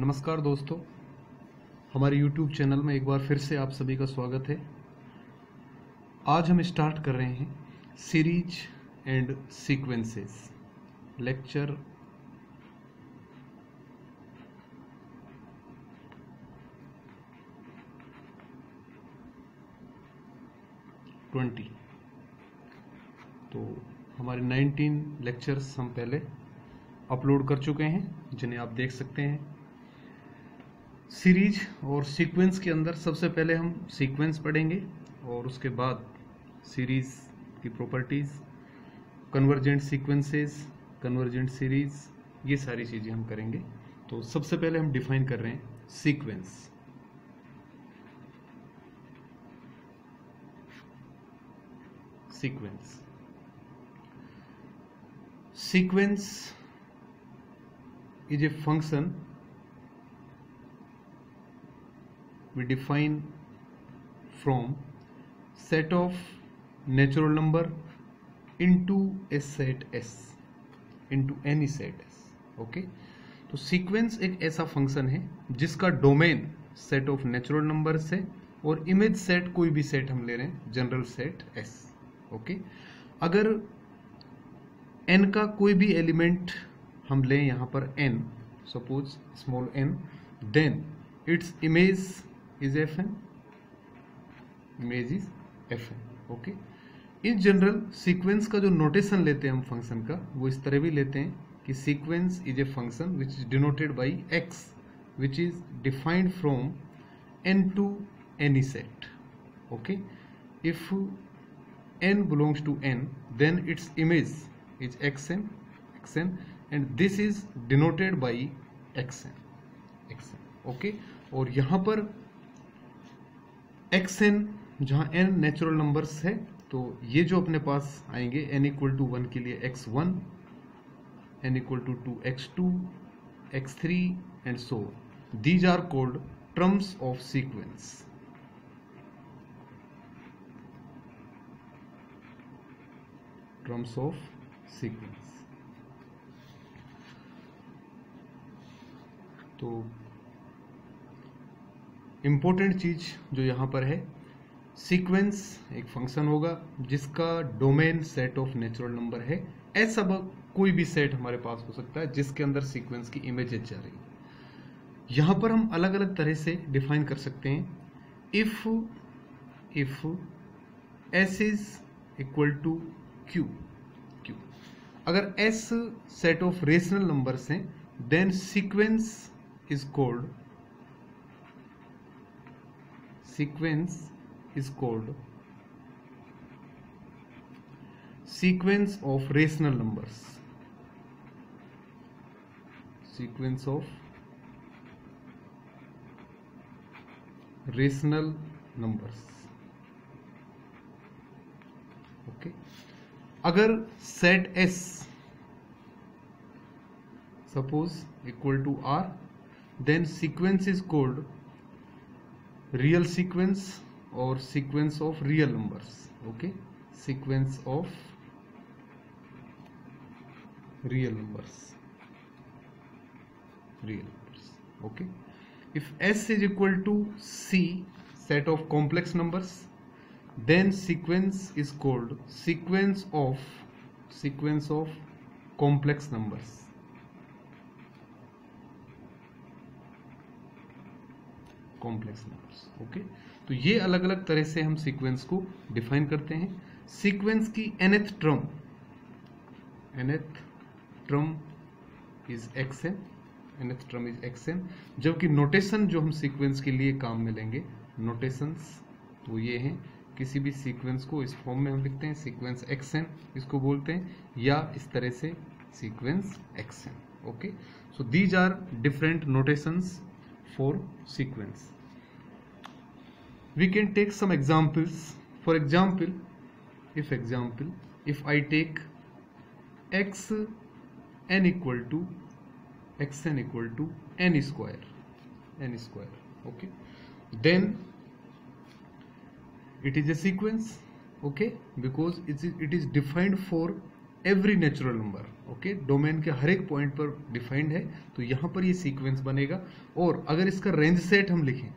नमस्कार दोस्तों, हमारे YouTube चैनल में एक बार फिर से आप सभी का स्वागत है। आज हम स्टार्ट कर रहे हैं सीरीज एंड सीक्वेंसेस लेक्चर 20। तो हमारे 19 लेक्चर्स हम पहले अपलोड कर चुके हैं जिन्हें आप देख सकते हैं। सीरीज और सीक्वेंस के अंदर सबसे पहले हम सीक्वेंस पढ़ेंगे और उसके बाद सीरीज की properties, convergent sequences, convergent series, ये सारी चीज़ें हम करेंगे। तो सबसे पहले हम डिफाइन कर रहे हैं sequence. Sequence is a function we define from set of natural number into a set S, into any set S. Okay, तो सीक्वेंस एक ऐसा फंक्शन है जिसका domain set of natural numbers है और इमेज सेट कोई भी सेट हम ले रहे हैं, जनरल सेट S। ओके, अगर n का कोई भी एलिमेंट हम लें यहाँ पर n, suppose small n, then its image is Fn, image is Fn। Okay, in general sequence का जो नोटेशन लेते हैं हम फंक्शन का, वो इस तरह भी लेते हैं कि sequence is a function which is denoted by x which is defined from n to any set. Okay, if n belongs to n, then its image is xn, and this is denoted by xn। Okay, और यहाँ पर xn जहाँ n natural numbers है, तो ये जो अपने पास आएंगे n इक्वल टू 1 के लिए x1, n equal to 2 x2, x3 and so on। These are called terms of sequence। Terms of sequence. तो इंपॉर्टेंट चीज जो यहां पर है, सीक्वेंस एक फंक्शन होगा जिसका domain set of natural number है। ऐसा कोई भी सेट हमारे पास हो सकता है जिसके अंदर सीक्वेंस की इमेजेस जा रही है। यहां पर हम अलग अलग तरह से डिफाइन कर सकते हैं। If S is equal to Q, अगर S set of rational numbers हैं, then sequence is called sequence of rational numbers. Sequence of rational numbers. Okay, अगर set S suppose equal to R, then sequence is called real sequence और sequence of real numbers. Okay, sequence of real numbers. Okay, if S is equal to C, set of complex numbers, then sequence is called sequence of complex numbers। Okay, तो ये अलग अलग तरह से हम sequence को define करते हैं। सीक्वेंस की nth टर्म इज xn, जबकि नोटेशन जो हम सीक्वेंस के लिए काम में लेंगे, नोटेशंस तो ये हैं। किसी भी सीक्वेंस को इस फॉर्म में हम लिखते हैं, सीक्वेंस xn इसको बोलते हैं, या इस तरह से sequence xn। Okay, so these are different notations for sequence. We can take some examples. For example, if I take xn equal to n square, okay, then it is a sequence, okay, because it is defined for every natural number, okay, domain के हर एक point पर defined है, तो यहां पर ये sequence बनेगा। और अगर इसका रेंज सेट हम लिखें,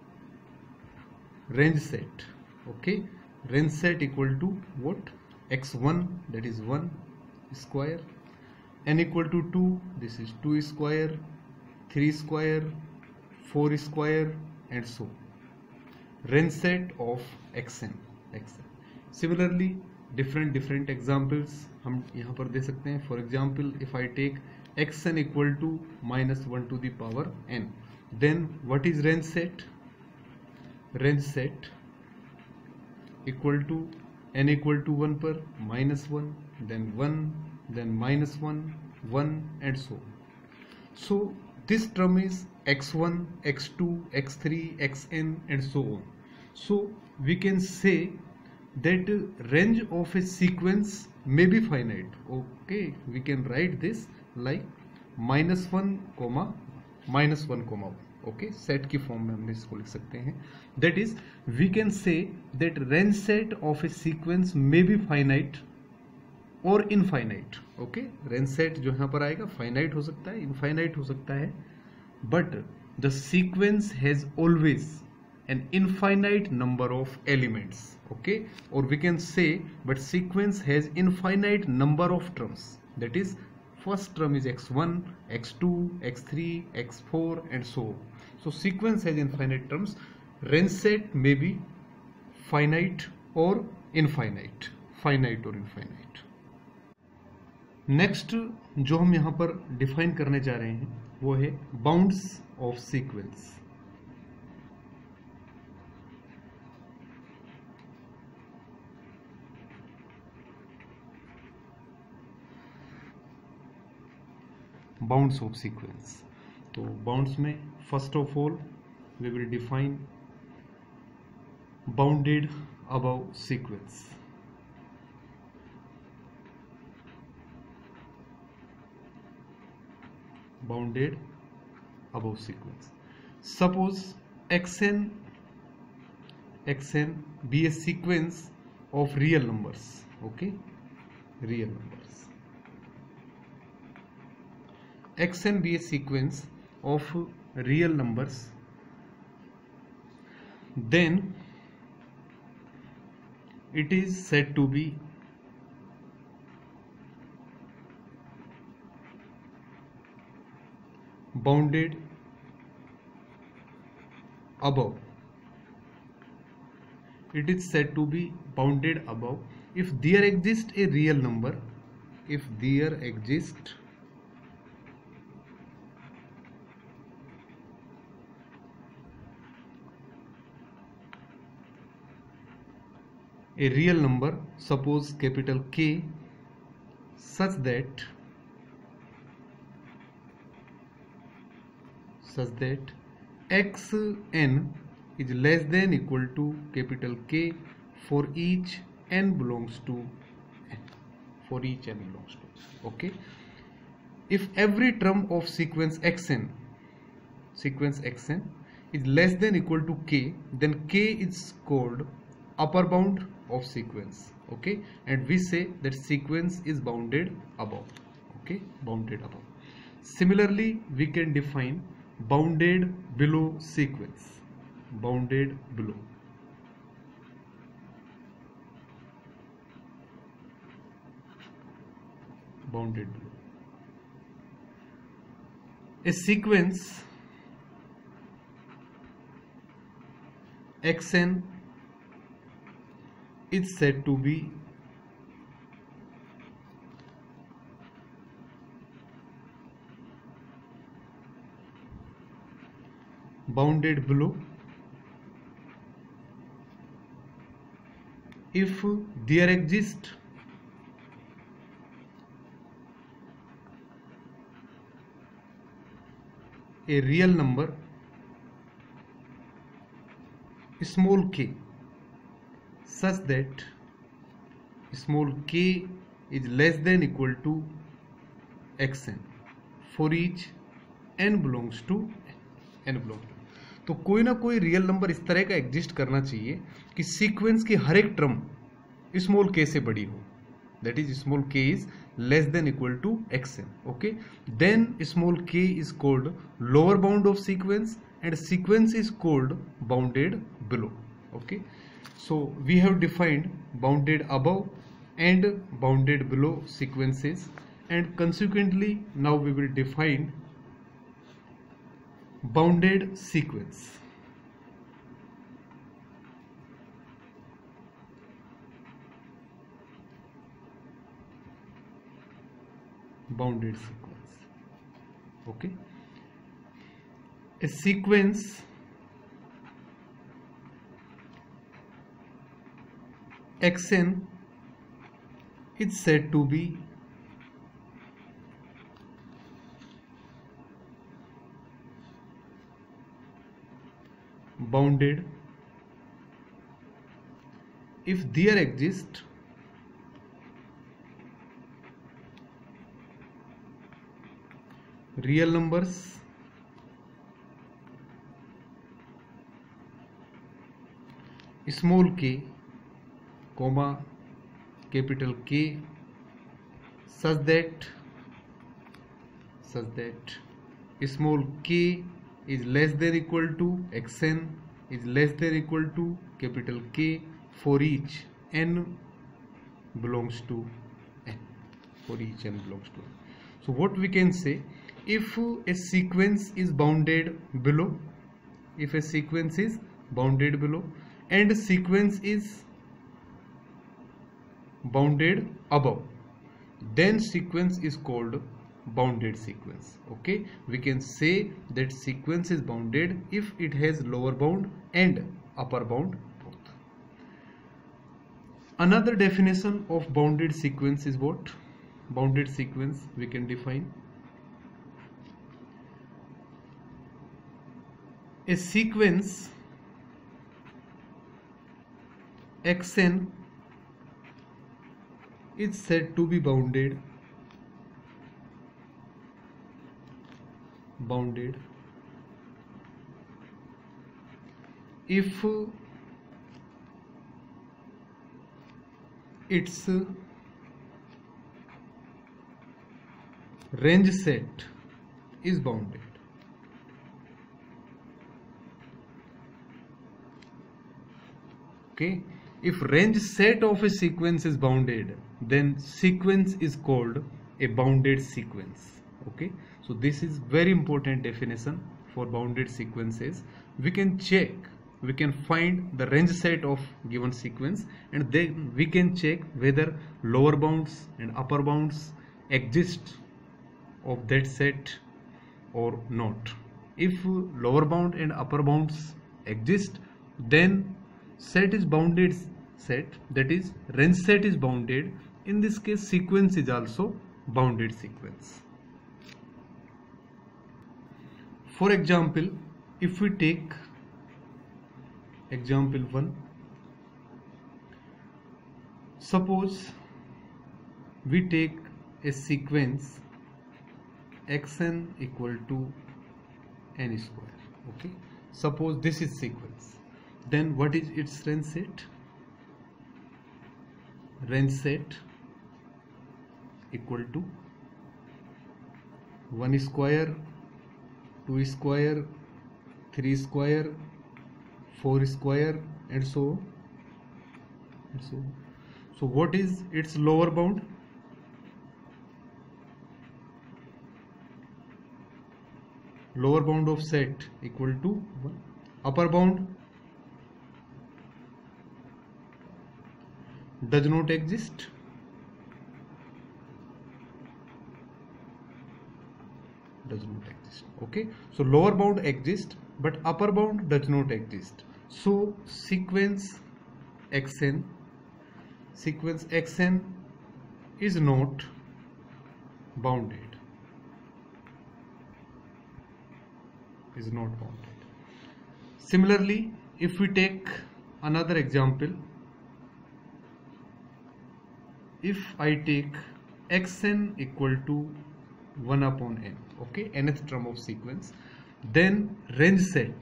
range set, okay, range set equal to what, x1 that is 1 square, n equal to 2, this is 2 square, 3 square, 4 square and so range set of xn। Similarly different examples हम यहाँ पर दे सकते हैं। For example, if I take xn equal to -1 to the power n, then what is range set? Range set equal to n equal to 1 पर -1, then 1, then -1, 1 and so on. So this term is x1, x2, x3, xn and so on. So we can say that range of a sequence may be finite. Okay, we can write this like -1, -1, -1। Okay, set की form में हम इसको लिख सकते हैं। That is we can say that range set of a sequence may be finite और infinite. Okay, range set जो यहां पर आएगा फाइनाइट हो सकता है, इनफाइनाइट हो सकता है, but the sequence has always an infinite number of elements. Okay, और we can say but sequence has infinite number of terms. That is first term is x1, x2, x3, x4 and so on. So sequence has infinite terms. Range set may be finite or infinite, finite or infinite. Next जो हम यहाँ पर define करने जा रहे हैं वो है bounds of sequence। Bounds of sequence. तो बाउंड्स में first of all we will define bounded above sequence. Bounded above sequence. Suppose xn be a sequence of real numbers। okay, real numbers। xn be a sequence of real numbers, then it is said to be bounded above। It is said to be bounded above if there exists a real number, if there exists a real number, suppose capital K, such that xn is less than equal to capital K for each n belongs to n, for each n belongs to। okay, if every term of sequence xn is less than equal to K, then K is called upper bound of sequence। okay, and we say that sequence is bounded above। okay, bounded above। Similarly we can define bounded below sequence। bounded below, bounded below a sequence xn is said to be bounded below if there exists a real number small k, such that small k is less than equal to xn for each n belongs to n belongs to। तो कोई ना कोई real number इस तरह का exist करना चाहिए कि सीक्वेंस की हर एक टर्म स्मॉल के से बड़ी हो। That is small k is less than equal to xn. Okay, then small k is called lower bound of sequence and sequence is called bounded below. Okay, so we have defined bounded above and bounded below sequences, and consequently now we will define bounded sequence. Bounded sequence. Okay, a sequence xn is said to be bounded if there exist real numbers small k comma capital K such that small k is less than equal to xn is less than equal to capital K for each n belongs to n, for each n belongs to n. So what we can say, if a sequence is bounded below, if a sequence is bounded below and sequence is bounded above, then sequence is called bounded sequence. Okay, we can say that sequence is bounded if it has lower bound and upper bound both. Another definition of bounded sequence is what? Bounded sequence we can define a sequence xn is said to be bounded if its range set is bounded. Okay, if range set of a sequence is bounded, then sequence is called a bounded sequence. Okay, so this is very important definition for bounded sequences. We can check, we can find the range set of given sequence, and then we can check whether lower bounds and upper bounds exist of that set or not. If lower bound and upper bounds exist, then set is bounded set, that is range set is bounded. In this case sequence is also bounded sequence. For example, if we take example 1, suppose we take a sequence xn equal to n square. Okay, suppose this is sequence, then what is its range set? Range set equal to 1 square, 2 square, 3 square, 4 square, and so on. So what is its lower bound? Lower bound of set equal to 1. Upper bound does not exist. Okay, so lower bound exists but upper bound does not exist. So sequence xn is not bounded. Similarly, if we take another example, if I take xn equal to 1 upon n, okay, nth term of sequence, then range set,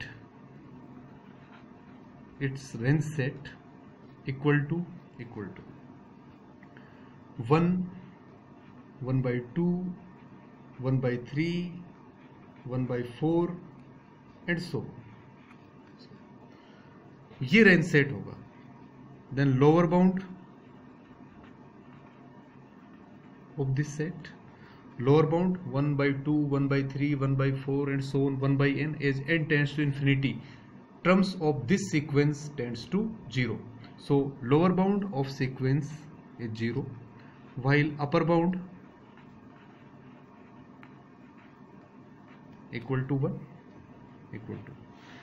its range set equal to 1 1 by 2, 1 by 3, 1 by 4 and so on. ये range set होगा. Then lower bound of this set, lower bound 1 by 2, 1 by 3, 1 by 4 and so on 1 by n, as n tends to infinity, terms of this sequence tends to 0. So lower bound of sequence is 0, while upper bound equal to 1, equal to.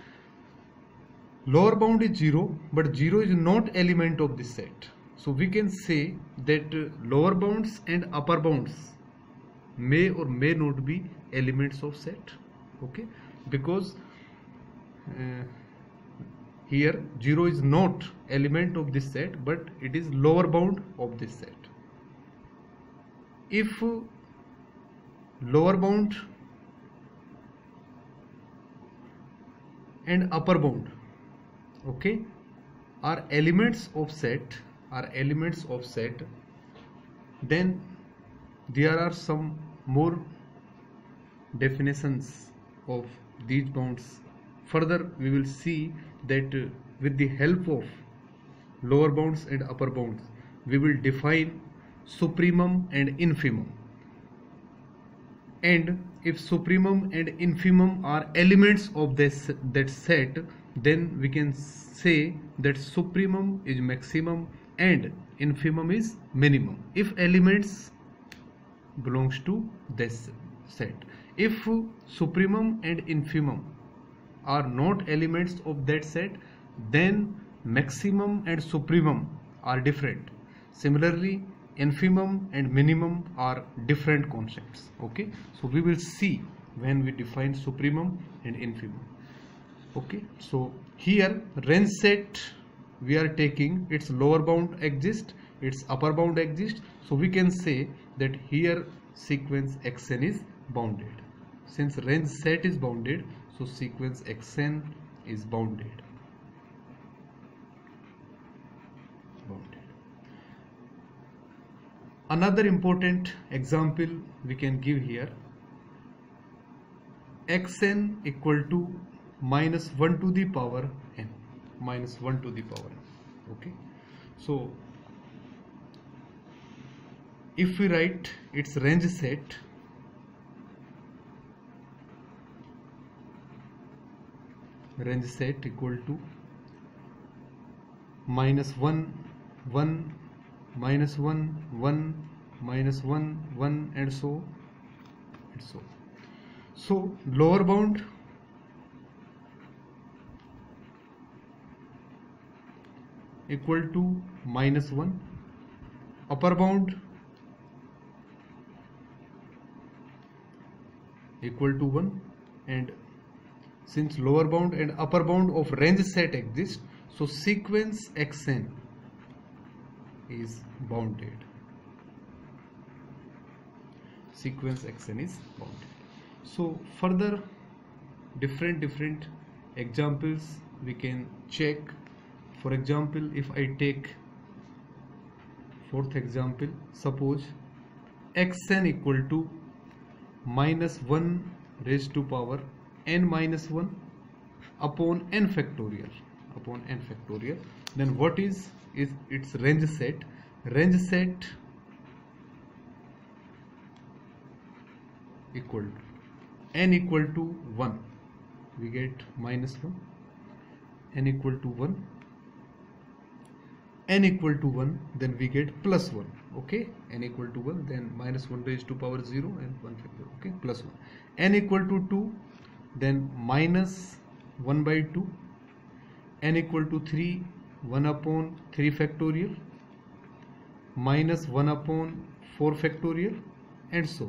Lower bound is 0, but 0 is not element of this set. So we can say that lower bounds and upper bounds may or may not be elements of set. Okay, because here 0 is not element of this set, but it is lower bound of this set. If lower bound and upper bound, okay, are elements of set, then there are some more definitions of these bounds. Further we will see that with the help of lower bounds and upper bounds we will define supremum and infimum, and if supremum and infimum are elements of that set, then we can say that supremum is maximum and infimum is minimum if elements belongs to this set. If supremum and infimum are not elements of that set, then maximum and supremum are different. Similarly, infimum and minimum are different concepts. Okay, so we will see when we define supremum and infimum. Okay, so here range set we are taking its lower bound exists, its upper bound exists, so we can say that here sequence xn is bounded. Since range set is bounded, so sequence xn is bounded. Another important example we can give here, xn equal to minus 1 to the power n, minus 1 to the power n. Okay, so if we write its range set, equal to minus 1, 1, minus 1, 1, minus 1, 1 and so. So lower bound equal to minus 1, upper bound equal to 1, and since lower bound and upper bound of range set exist, so sequence xn is bounded. Sequence xn is bounded. So further different examples we can check. For example, if I take fourth example, suppose xn equal to minus 1 raised to power n minus 1 upon n factorial, then what is its range set? Range set equal to n equal to 1, we get minus 1, n equal to 1, n equal to 1, then we get plus 1. Okay, n equal to 1, then minus 1 raised to power 0 and 1 factor. Okay, plus 1. N equal to 2, then minus 1 by 2. N equal to 3, 1 upon 3 factorial, minus 1 upon 4 factorial, and so.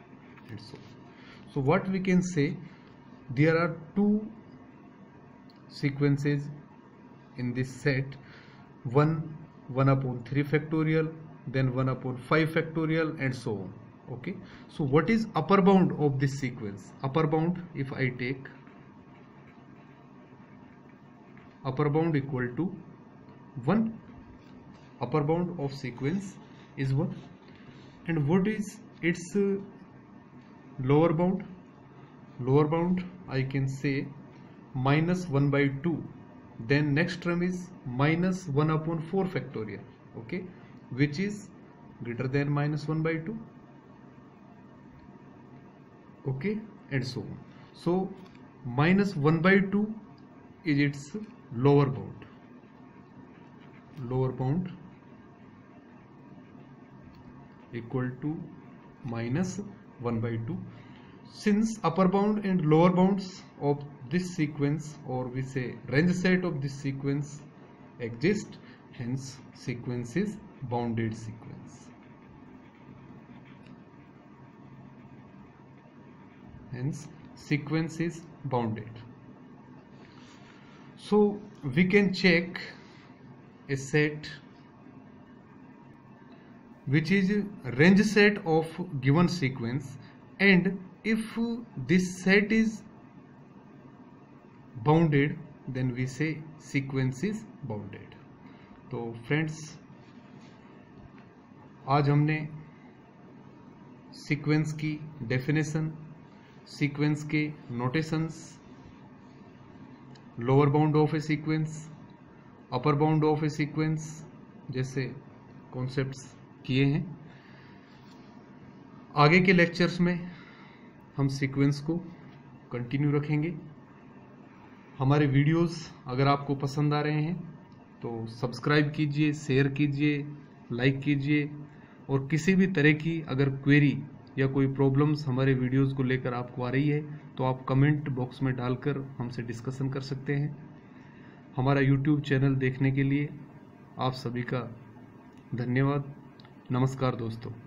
So what we can say, there are two sequences in this set, 1 upon 3 factorial, then 1 upon 5 factorial, and so on. Okay, so what is upper bound of this sequence? Upper bound, if I take upper bound equal to 1, upper bound of sequence is 1, and what is its lower bound I can say minus 1 by 2. Then next term is minus 1 upon 4 factorial, okay, which is greater than minus 1 by 2, okay, and so on. So minus 1 by 2 is its lower bound equal to minus 1 by 2. Since upper bound and lower bounds of this sequence, or we say range set of this sequence, exist, hence sequence is bounded sequence. Hence sequence is bounded. So we can check a set which is range set of given sequence, and if this set is bounded, then we say sequence is bounded. तो friends, आज हमने sequence की definition, sequence के notations, lower bound of a sequence, upper bound of a sequence जैसे concepts किए हैं। आगे के लेक्चर्स में हम सीक्वेंस को कंटिन्यू रखेंगे। हमारे वीडियोस अगर आपको पसंद आ रहे हैं तो सब्सक्राइब कीजिए, शेयर कीजिए, लाइक कीजिए, और किसी भी तरह की अगर क्वेरी या कोई प्रॉब्लम्स हमारे वीडियोस को लेकर आपको आ रही है तो आप कमेंट बॉक्स में डालकर हमसे डिस्कशन कर सकते हैं। हमारा यूट्यूब चैनल देखने के लिए आप सभी का धन्यवाद। नमस्कार दोस्तों।